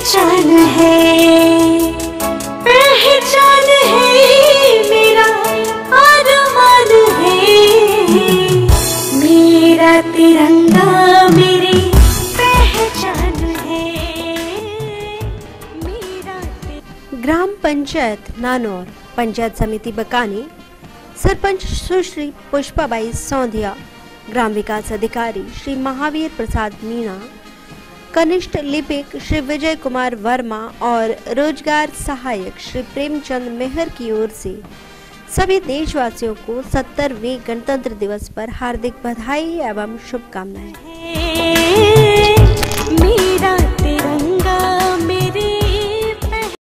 पहचान है मेरा आरमान है, मेरा तिरंगा मेरी पहचान है, मेरा ग्राम पंचायत नानौर, पंचायत समिति बकानी, सरपंच सुश्री पुष्पाबाई सौंधिया, ग्राम विकास अधिकारी श्री महावीर प्रसाद मीणा, कनिष्ठ लिपिक श्री विजय कुमार वर्मा और रोजगार सहायक श्री प्रेमचंद मेहर की ओर से सभी देशवासियों को 70वें गणतंत्र दिवस पर हार्दिक बधाई एवं शुभकामनाएं।